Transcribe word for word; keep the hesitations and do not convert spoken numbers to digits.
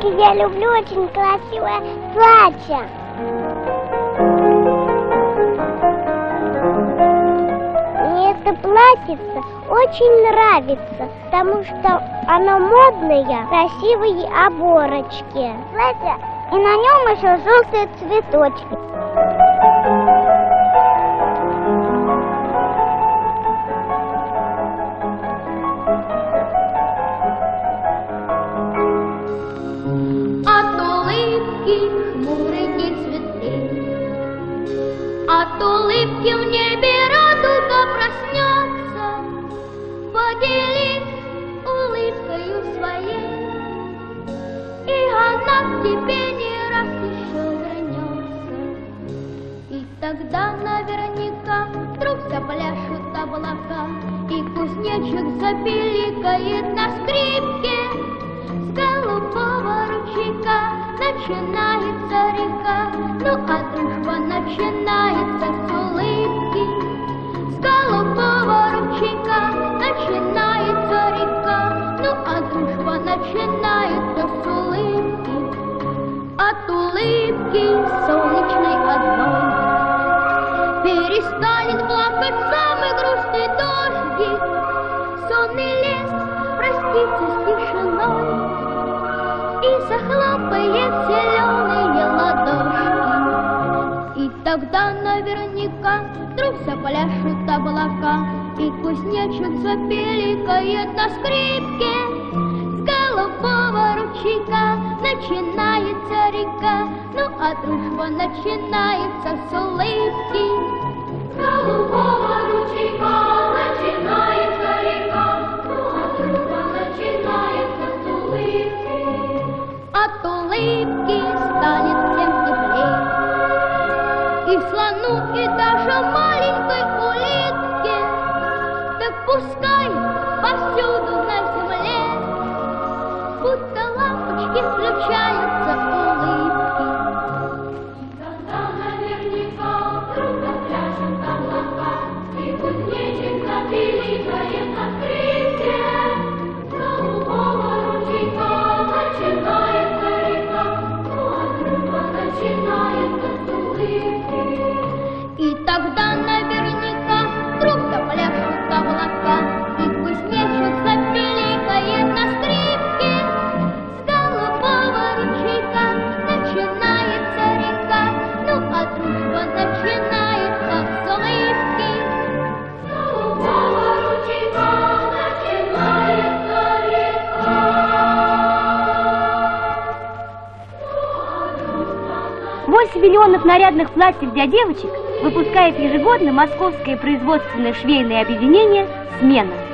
девочки, я люблю очень красивое платье. Мне это платьице очень нравится, потому что оно модное, красивые оборочки. Платье, и на нем еще желтые цветочки. От улыбки в небе радуга проснется, поделись улыбкою своей, и она к тебе не раз еще вернется. И тогда наверняка вдруг запляшут облака, и кузнечик запиликает на скрипке. С голубого ручейка начинается река, ну а дружба начинается с улыбки. С голубого ручейка начинается река, ну а дружба начинается с улыбки. От улыбки солнечной одной перестанет плакать самый грустный дождик. Сонный лес простится с тишиной и захлопает зеленые ладошки. И тогда наверняка вдруг запляшут облака, и кузнечик запеликает на скрипке. С голубого ручейка начинается река, ну а дружба начинается с улыбки. С голубого ручейка начинается река, ну а дружба начинается с улыбки. От улыбки станет всем теплей, и слону, и даже маленькой улитке. Так пускай повсюду на земле будто лампочки включаются улыбки. И тогда наверняка вдруг запляшут облака, и кузнечик запиликает на скрипке. С голубого ручейка начинается река, ну а дружба начинается с улыбки. И тогда наверняка вдруг запляшут облака, и кузнечик запиликает на скрипке. С голубого ручейка начинается река, ну а дружба начинается с улыбки. С голубого ручейка начинается река. восемь миллионов нарядных платьев для девочек выпускает ежегодно московское производственное швейное объединение «Смена».